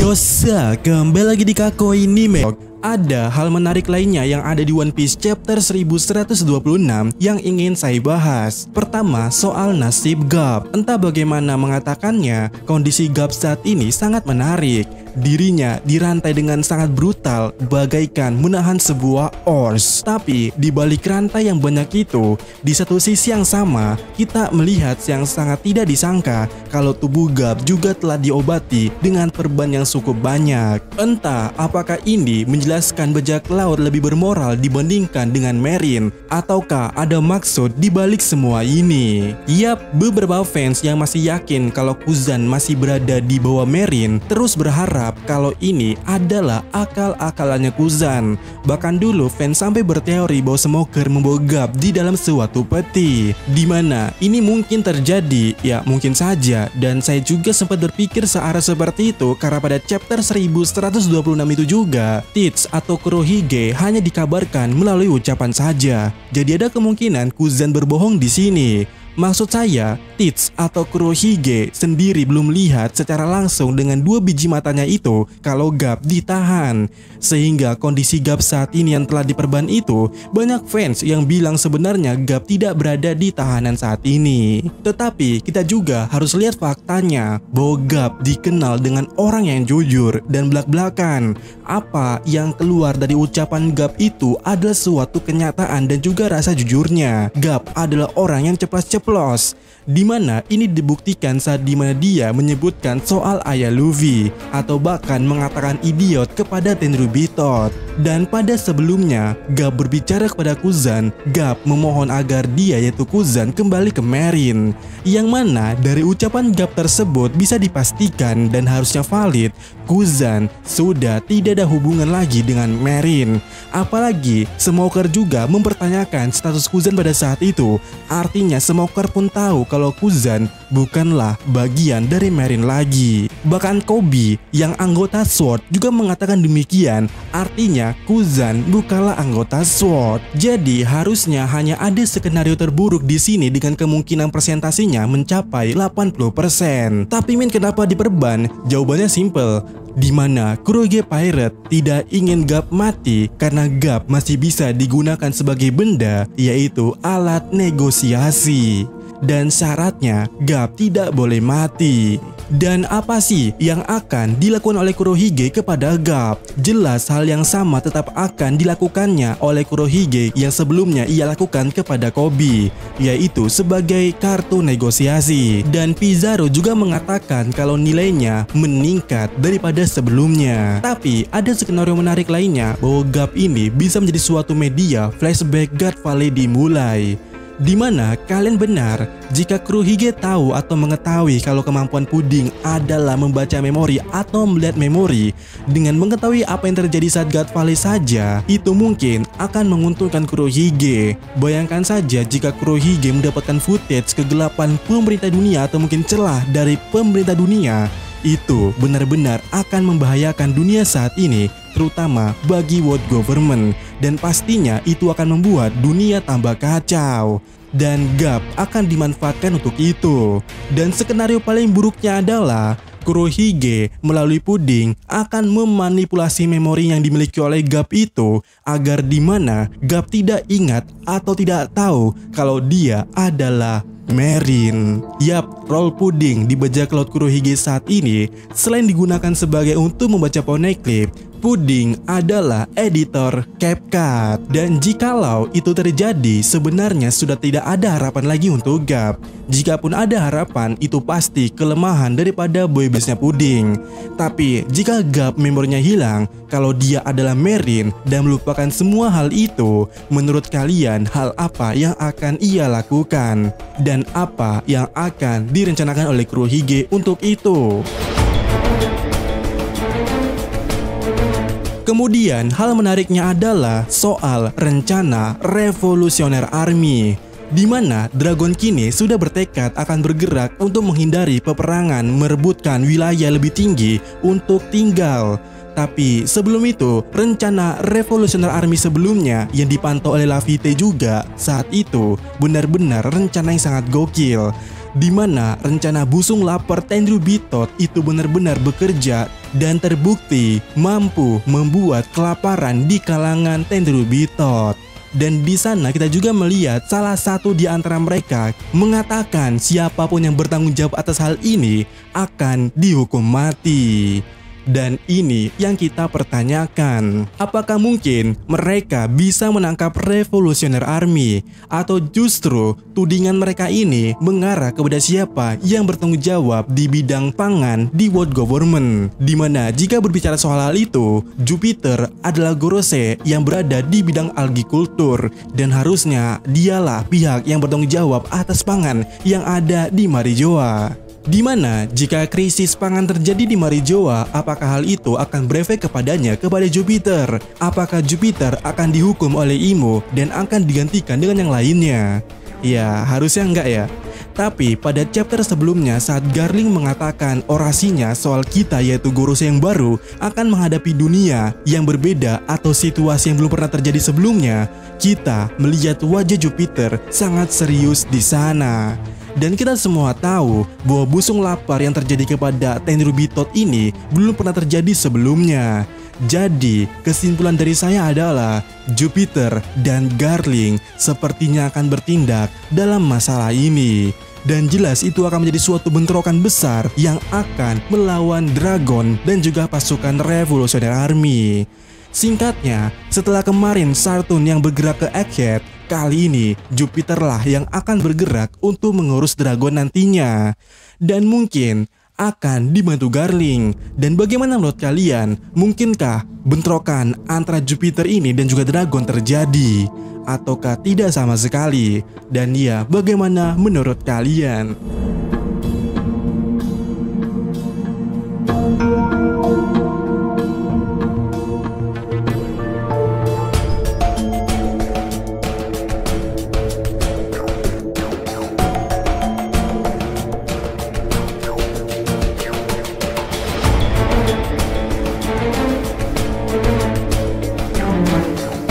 Yosa, kembali lagi di Kakoi Anime. Ada hal menarik lainnya yang ada di One Piece chapter 1126 yang ingin saya bahas. Pertama, soal nasib Garp. Entah bagaimana mengatakannya, kondisi Garp saat ini sangat menarik. Dirinya dirantai dengan sangat brutal, bagaikan menahan sebuah ors. Tapi di balik rantai yang banyak itu, di satu sisi yang sama, kita melihat yang sangat tidak disangka kalau tubuh Garp juga telah diobati dengan perban yang cukup banyak. Entah apakah ini menjelaskan bajak laut lebih bermoral dibandingkan dengan Marine, ataukah ada maksud di balik semua ini. Yap, beberapa fans yang masih yakin kalau Kuzan masih berada di bawah Marine terus berharap kalau ini adalah akal-akalannya Kuzan. Bahkan dulu fans sampai berteori bahwa Smoker membawa Garp di dalam suatu peti. Dimana ini mungkin terjadi? Ya mungkin saja, dan saya juga sempat berpikir searah seperti itu karena pada chapter 1126 itu juga Tits atau Kurohige hanya dikabarkan melalui ucapan saja. Jadi ada kemungkinan Kuzan berbohong di sini. Maksud saya, Tits atau Kurohige sendiri belum lihat secara langsung dengan dua biji matanya itu kalau Garp ditahan. Sehingga kondisi Garp saat ini yang telah diperban itu, banyak fans yang bilang sebenarnya Garp tidak berada di tahanan saat ini. Tetapi kita juga harus lihat faktanya bahwa Garp dikenal dengan orang yang jujur dan belak-belakan. Apa yang keluar dari ucapan Garp itu adalah suatu kenyataan dan juga rasa jujurnya. Garp adalah orang yang ceplas-ceplos, dimana ini dibuktikan saat dimana dia menyebutkan soal ayah Luffy atau bahkan mengatakan idiot kepada Tenryubitot. Dan pada sebelumnya Garp berbicara kepada Kuzan, Garp memohon agar dia yaitu Kuzan kembali ke Marine, yang mana dari ucapan Garp tersebut bisa dipastikan dan harusnya valid Kuzan sudah tidak ada hubungan lagi dengan Marine. Apalagi Smoker juga mempertanyakan status Kuzan pada saat itu. Artinya Smoker pun tahu kalau Kuzan bukanlah bagian dari Marine lagi. Bahkan Koby yang anggota SWORD juga mengatakan demikian. Artinya Kuzan bukanlah anggota SWORD. Jadi harusnya hanya ada skenario terburuk di sini dengan kemungkinan presentasinya mencapai 80%. Tapi kenapa diperban? Jawabannya simple. Dimana Kurohige Pirate tidak ingin Garp mati karena Garp masih bisa digunakan sebagai benda, yaitu alat negosiasi. Dan syaratnya Garp tidak boleh mati. Dan apa sih yang akan dilakukan oleh Kurohige kepada Garp? Jelas hal yang sama tetap akan dilakukannya oleh Kurohige yang sebelumnya ia lakukan kepada Koby, yaitu sebagai kartu negosiasi. Dan Pizarro juga mengatakan kalau nilainya meningkat daripada sebelumnya. Tapi ada skenario menarik lainnya bahwa Garp ini bisa menjadi suatu media flashback Guard Valley dimulai. Dimana kalian benar jika Kurohige tahu atau mengetahui kalau kemampuan puding adalah membaca memori atau melihat memori. Dengan mengetahui apa yang terjadi saat Guard Valley saja, itu mungkin akan menguntungkan Kurohige. Bayangkan saja jika Kurohige mendapatkan footage kegelapan pemerintah dunia atau mungkin celah dari pemerintah dunia, itu benar-benar akan membahayakan dunia saat ini, terutama bagi world government. Dan pastinya itu akan membuat dunia tambah kacau. Dan Garp akan dimanfaatkan untuk itu. Dan skenario paling buruknya adalah Kurohige melalui puding akan memanipulasi memori yang dimiliki oleh Garp itu agar dimana Garp tidak ingat atau tidak tahu kalau dia adalah Marine. Yap, roll puding di bajak laut Kurohige saat ini selain digunakan sebagai untuk membaca poneglyph, puding adalah editor CapCut. Dan jikalau itu terjadi, sebenarnya sudah tidak ada harapan lagi untuk Garp. Jikapun ada harapan, itu pasti kelemahan daripada boybase-nya puding. Tapi jika Garp memorinya hilang kalau dia adalah Marine dan melupakan semua hal itu, menurut kalian hal apa yang akan ia lakukan? Dan apa yang akan direncanakan oleh Kurohige untuk itu? Kemudian hal menariknya adalah soal rencana Revolutionary Army, di mana Dragon kini sudah bertekad akan bergerak untuk menghindari peperangan, merebutkan wilayah lebih tinggi untuk tinggal. Tapi sebelum itu, rencana Revolutionary Army sebelumnya yang dipantau oleh Laffy juga saat itu benar-benar rencana yang sangat gokil, di mana rencana busung lapar Tenryubitot itu benar-benar bekerja dan terbukti mampu membuat kelaparan di kalangan Tenryubitot. Dan di sana kita juga melihat salah satu di antara mereka mengatakan siapapun yang bertanggung jawab atas hal ini akan dihukum mati. Dan ini yang kita pertanyakan. Apakah mungkin mereka bisa menangkap Revolutionary Army? Atau justru tudingan mereka ini mengarah kepada siapa yang bertanggung jawab di bidang pangan di World Government? Dimana jika berbicara soal hal itu, Jupiter adalah Gorosei yang berada di bidang algikultur. Dan harusnya dialah pihak yang bertanggung jawab atas pangan yang ada di Marijoa. Dimana jika krisis pangan terjadi di Marijoa, apakah hal itu akan berefek kepada Jupiter? Apakah Jupiter akan dihukum oleh Imo dan akan digantikan dengan yang lainnya? Ya, harusnya enggak ya. Tapi pada chapter sebelumnya saat Garling mengatakan orasinya soal kita yaitu Gorosei yang baru akan menghadapi dunia yang berbeda atau situasi yang belum pernah terjadi sebelumnya, kita melihat wajah Jupiter sangat serius di sana. Dan kita semua tahu bahwa busung lapar yang terjadi kepada Tenryubitot ini belum pernah terjadi sebelumnya. Jadi kesimpulan dari saya adalah Jupiter dan Garling sepertinya akan bertindak dalam masalah ini. Dan jelas itu akan menjadi suatu bentrokan besar yang akan melawan Dragon dan juga pasukan Revolutionary Army. Singkatnya, setelah kemarin Saturn yang bergerak ke Egghead, kali ini Jupiter lah yang akan bergerak untuk mengurus Dragon nantinya. Dan mungkin akan dibantu Garling. Dan bagaimana menurut kalian? Mungkinkah bentrokan antara Jupiter ini dan juga Dragon terjadi? Ataukah tidak sama sekali? Dan ya, bagaimana menurut kalian?